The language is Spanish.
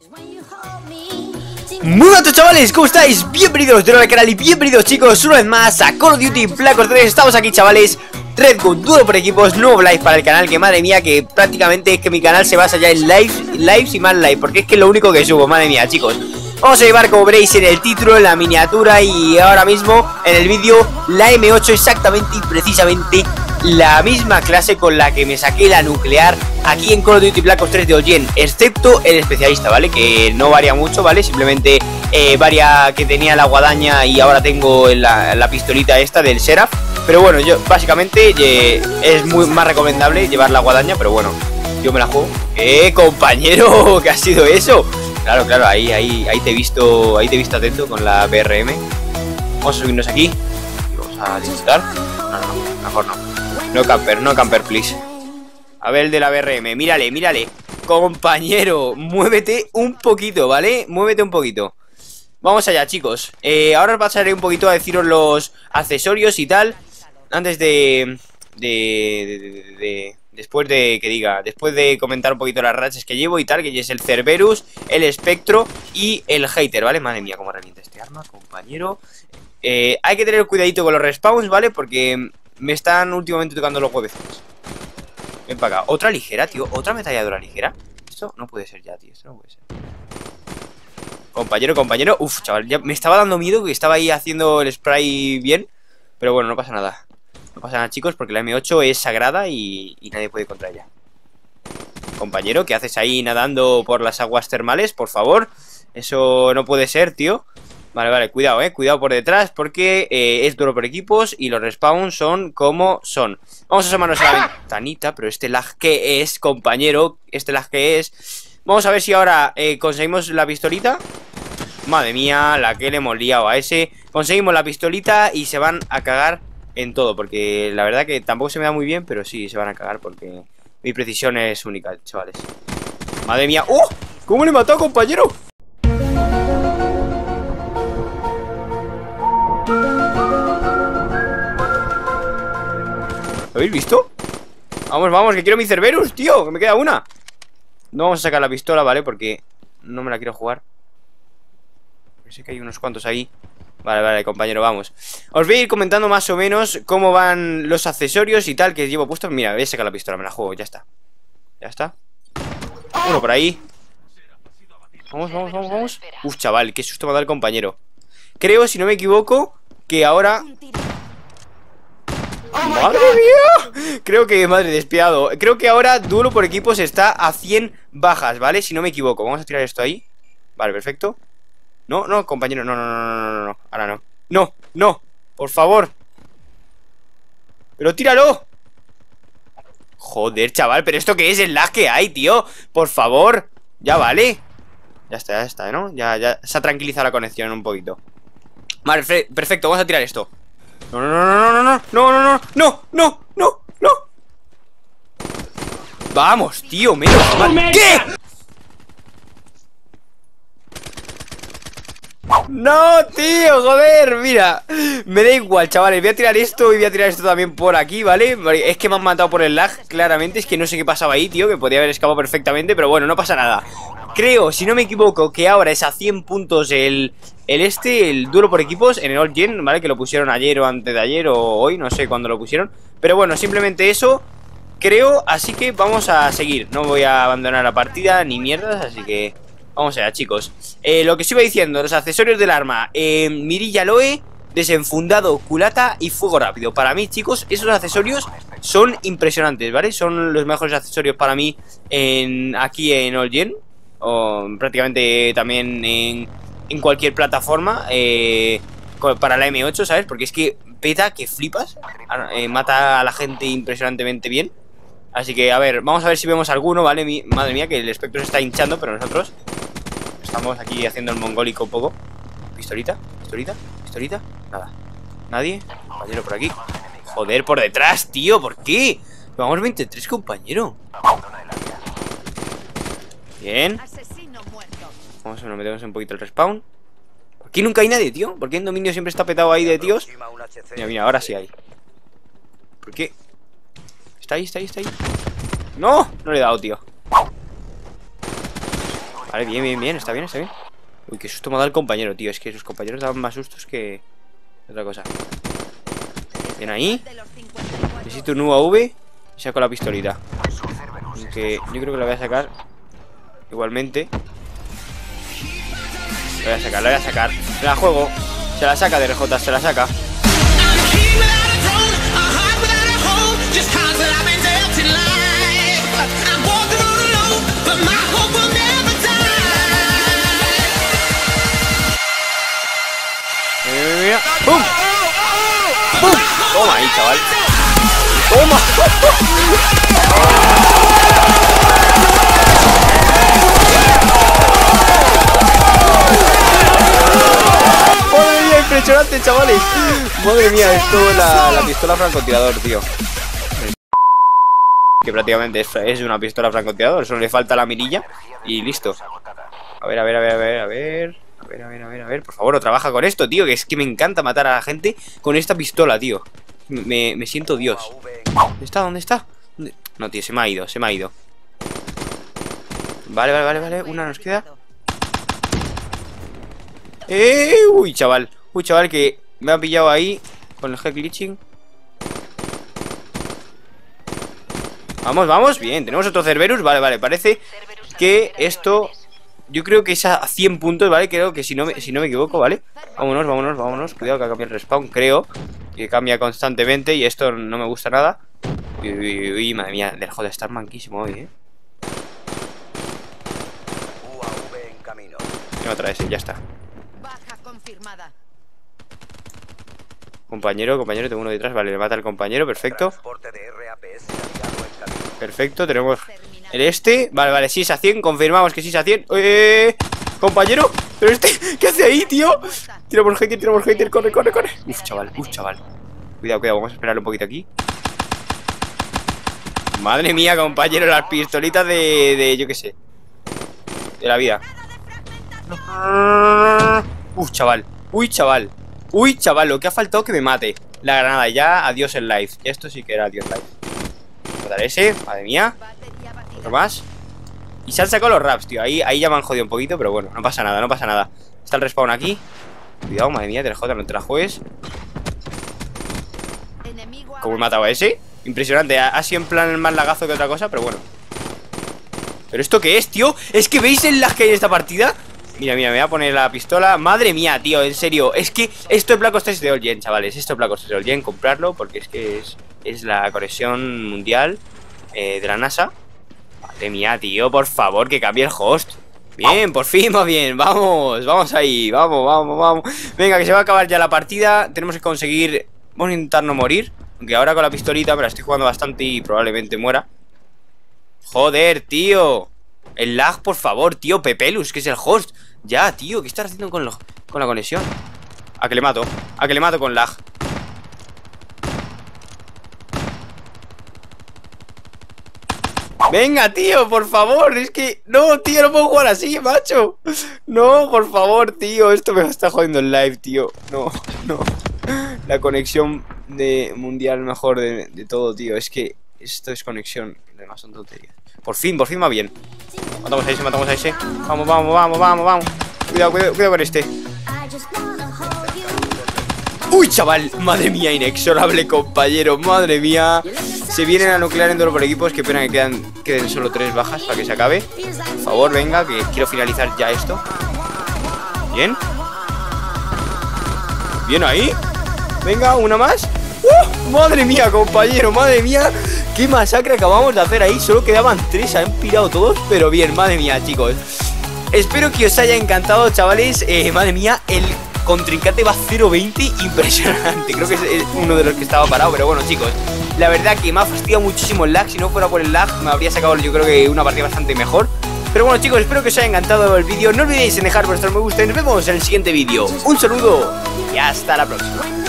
Muy buenas chavales, ¿cómo estáis? Bienvenidos de nuevo al canal y bienvenidos chicos una vez más a Call of Duty Black Ops 3. Estamos aquí chavales, Redwood, duro por equipos, nuevo live para el canal. Que madre mía, que prácticamente es que mi canal se basa ya en lives y más live, porque es que es lo único que subo, madre mía chicos. Vamos a llevar, como veréis en el título, en la miniatura y ahora mismo en el vídeo, la M8, exactamente y precisamente la misma clase con la que me saqué la nuclear aquí en Call of Duty Black Ops 3 de Oyen, excepto el especialista, ¿vale? Que no varía mucho, ¿vale? Simplemente varía que tenía la guadaña y ahora tengo la pistolita esta del Seraph. Pero bueno, yo básicamente es muy más recomendable llevar la guadaña, pero bueno, yo me la juego. Compañero! ¿Qué ha sido eso? Claro, claro, ahí te he visto atento con la BRM. Vamos a subirnos aquí y vamos a disfrutar. No, mejor no. No camper, please. A ver el de la BRM, mírale. Compañero, muévete un poquito, ¿vale? Muévete un poquito. Vamos allá, chicos. Ahora os pasaré un poquito a deciros los accesorios y tal. Antes después de comentar un poquito las rachas que llevo y tal, que es el Cerberus, el Espectro y el Hater, ¿vale? Madre mía, cómo revienta este arma, compañero. Hay que tener cuidadito con los respawns, ¿vale? Porque me están últimamente tocando los huevecitos. Ven para acá. Otra ligera, tío. Otra ametralladora ligera. Esto no puede ser ya, tío. Esto no puede ser. Compañero. Uf, chaval. Ya me estaba dando miedo que estaba ahí haciendo el spray bien. Pero bueno, no pasa nada. No pasa nada, chicos, porque la M8 es sagrada y nadie puede contra ella. Compañero, ¿qué haces ahí nadando por las aguas termales? Por favor. Eso no puede ser, tío. Vale, cuidado, cuidado por detrás, porque es duro por equipos y los respawns son como son. Vamos a asomarnos a la ventanita, pero este lag que es, compañero, Vamos a ver si ahora conseguimos la pistolita. Madre mía, la que le hemos liado a ese. Conseguimos la pistolita y se van a cagar en todo, porque la verdad que tampoco se me da muy bien, pero sí, se van a cagar porque mi precisión es única, chavales. Madre mía, ¡oh! ¿Cómo le he matado, compañero? ¿Lo habéis visto? Vamos, que quiero mi Cerberus, tío, que me queda una. No vamos a sacar la pistola, ¿vale? Porque no me la quiero jugar. Sé que hay unos cuantos ahí. Vale, compañero, vamos. Os voy a ir comentando más o menos cómo van los accesorios y tal que llevo puestos. Mira, voy a sacar la pistola, me la juego, ya está. Uno por ahí. Vamos. Uf, chaval, qué susto me ha dado el compañero. Creo, si no me equivoco, que ahora... ¡Madre mía! Creo que, madre, despiadado. Creo que ahora duelo por equipos está a 100 bajas, ¿vale? Si no me equivoco. Vamos a tirar esto ahí. Vale, perfecto. No, compañero, no. Ahora no. No, por favor. Pero tíralo. Joder, chaval, pero ¿esto qué es? El lag que hay, tío. Por favor. Ya vale. Ya está, ¿no? Ya se ha tranquilizado la conexión un poquito. Vale, perfecto, vamos a tirar esto. No. Vamos, tío, menos mal. ¿Qué? No, tío, joder, mira. Me da igual, chavales, voy a tirar esto y voy a tirar esto también por aquí, ¿vale? Es que me han matado por el lag, claramente. Es que no sé qué pasaba ahí, tío, que podía haber escapado perfectamente. Pero bueno, no pasa nada. Creo, si no me equivoco, que ahora es a 100 puntos el duelo por equipos en el All Gen, ¿vale? Que lo pusieron ayer o antes de ayer o hoy, no sé cuándo lo pusieron. Pero bueno, simplemente eso, creo, así que vamos a seguir. No voy a abandonar la partida ni mierdas, así que vamos allá, chicos. Lo que os iba diciendo, los accesorios del arma, mirilla Loe, desenfundado, culata y fuego rápido. Para mí, chicos, esos accesorios son impresionantes, ¿vale? Son los mejores accesorios para mí aquí en All Gen. O prácticamente también en cualquier plataforma para la M8, ¿sabes? Porque es que peta que flipas. Mata a la gente impresionantemente bien. Así que, a ver, vamos a ver si vemos alguno, ¿vale? Madre mía, que el espectro se está hinchando, pero nosotros estamos aquí haciendo el mongólico un poco. Pistolita. Nada. ¿Nadie? Compañero por aquí. Joder, por detrás, tío, ¿por qué? Vamos 23, compañero. Bien. Vamos a meternos un poquito el respawn. ¿Por qué nunca hay nadie, tío? ¿Por qué en dominio siempre está petado ahí de tíos? Mira, ahora sí hay. ¿Por qué? Está ahí. No le he dado, tío. Vale, bien, bien, bien, está bien, está bien. Uy, qué susto me ha dado el compañero, tío. Es que los compañeros daban más sustos que otra cosa. Bien ahí. Necesito un UAV y saco la pistolita. Aunque yo creo que la voy a sacar igualmente. La voy a sacar, la voy a sacar. Me la juego. Se la saca de RJ, se la saca. Mira. ¡Pum! ¡Pum! Toma ahí, chaval. ¡Toma! ¡Madre mía, impresionante, chavales! Madre mía, esto la pistola francotirador, tío. Que prácticamente es una pistola francotirador. Solo le falta la mirilla y listo. A ver, a ver, a ver, a ver, a ver. A ver, a ver, a ver, a ver. Por favor, trabaja con esto, tío. Que es que me encanta matar a la gente con esta pistola, tío. Me siento Dios. ¿Dónde está? ¿Dónde está? No, tío, se me ha ido, se me ha ido. Vale, vale, vale, vale. Una nos queda. Uy, chaval. Uy, chaval, que me ha pillado ahí con el head glitching. Vamos, vamos. Bien, tenemos otro Cerberus. Vale, vale, parece que esto... Yo creo que es a 100 puntos, ¿vale? Creo que si no me equivoco, ¿vale? Vámonos, vámonos, vámonos. Cuidado que cambia el respawn, creo que cambia constantemente y esto no me gusta nada. Uy, uy, uy, madre mía, del joder, está manquísimo hoy, Tiene otra vez, ya está. Compañero, compañero, tengo uno detrás. Vale, le mata al compañero, perfecto. Perfecto, tenemos el este. Vale, vale, sí es a 100, confirmamos que sí es a 100. Compañero, pero este, ¿qué hace ahí, tío? Tira por hater, corre, corre, corre. Uf, chaval, chaval. Cuidado, cuidado, vamos a esperarle un poquito aquí. Madre mía, compañero, las pistolitas de yo qué sé, de la vida. Uf, chaval, uy, chaval. Uy, chaval, lo que ha faltado que me mate. La granada, ya, adiós el live. Esto sí que era adiós live. Voy a dar ese, madre mía. Otro más. Y se han sacado los raps, tío. Ahí ya me han jodido un poquito, pero bueno, no pasa nada, no pasa nada. Está el respawn aquí. Cuidado, madre mía, TLJ, no te la juegues. ¿Cómo he matado a ese? Impresionante, ha sido en plan más lagazo que otra cosa, pero bueno. ¿Pero esto qué es, tío? ¿Es que veis el lag que hay en esta partida? Mira, mira, me voy a poner la pistola. Madre mía, tío, en serio. Es que esto de Black Ops 3 de All Gen, chavales. Esto de Black Ops 3 de All Gen, comprarlo. Porque es que es la conexión mundial de la NASA. Madre mía, tío, por favor, que cambie el host. Bien, por fin va bien. Vamos, vamos ahí. Vamos, vamos, vamos. Venga, que se va a acabar ya la partida. Tenemos que conseguir... Vamos a intentar no morir. Aunque ahora con la pistolita me la estoy jugando bastante y probablemente muera. Joder, tío. El lag, por favor, tío. Pepelus, que es el host. Ya, tío, ¿qué estás haciendo con la conexión? A que le mato con lag. Venga, tío, por favor. Es que, no, tío, no puedo jugar así, macho. No, por favor, tío. Esto me está jodiendo el live, tío. No, no. La conexión mundial mejor de todo, tío. Es que esto es conexión. Además son tonterías. Por fin va bien. Matamos a ese, matamos a ese. Vamos, vamos, vamos, vamos, vamos. Cuidado, cuidado, cuidado con este. Uy, chaval, madre mía, inexorable compañero. Madre mía. Se vienen a nuclear en duelo por equipos. Qué pena que queden solo 3 bajas para que se acabe. Por favor, venga, que quiero finalizar ya esto. Bien. Bien ahí. Venga, una más. Madre mía, compañero, madre mía. Qué masacre acabamos de hacer ahí. Solo quedaban 3, se han pirado todos. Pero bien, madre mía, chicos. Espero que os haya encantado, chavales. Madre mía, el contrincante va 0-20. Impresionante, creo que es uno de los que estaba parado. Pero bueno, chicos, la verdad que me ha fastidiado muchísimo el lag. Si no fuera por el lag me habría sacado, yo creo que una partida bastante mejor. Pero bueno, chicos, espero que os haya encantado el vídeo. No olvidéis en dejar vuestro me gusta y nos vemos en el siguiente vídeo. Un saludo y hasta la próxima.